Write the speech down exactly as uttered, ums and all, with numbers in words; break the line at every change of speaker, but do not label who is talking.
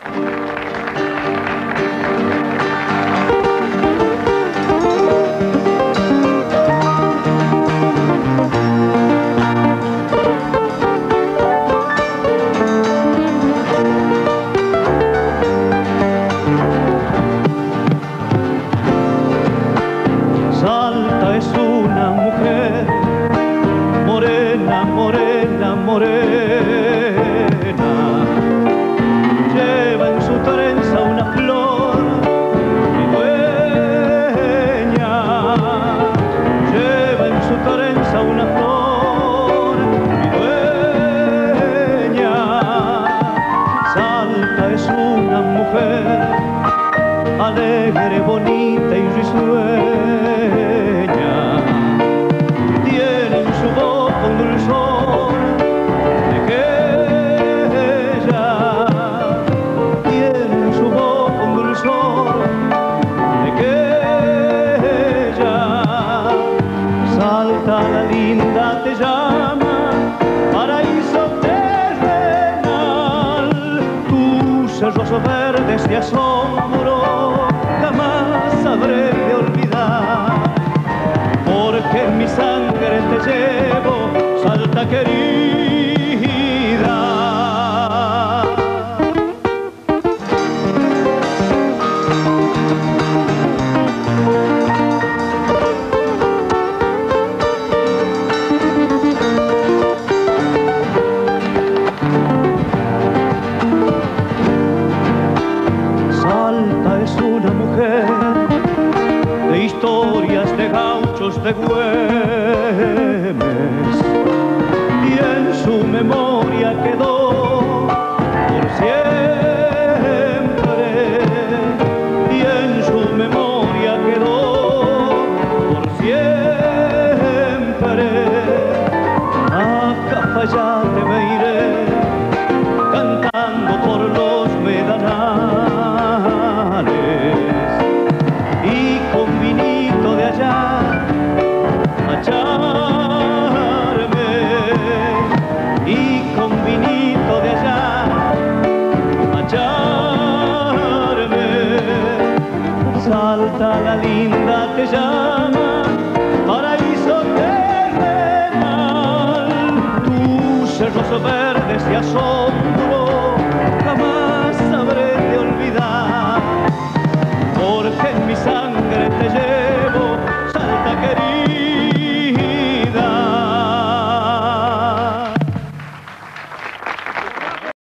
Salta es una mujer morena, morena, morena. Lleva en su trenza una flor, mi dueña. Lleva en su trenza una flor, mi dueña. Salta es una mujer alegre, bonita y risueña. Tiene en su boca un dulzor de queya. Tiene en su boca un dulzor de queya. Salta la linda, te llama, paraíso terrenal. Tus cerros verdes de asombro jamás sabré de olvidar, porque en mi sangre te llevo, Salta querida. Salta es una mujer de historias de gauchos de Güemes, y en su memoria quedó por siempre, y en su memoria quedó por siempre. A Cafayate me iré cantando por los medanales, y con vinito de allá a echarme, y con vinito de allá a echarme. Salta la linda, te llama, paraíso terrenal. Tus cerros verdes de asombro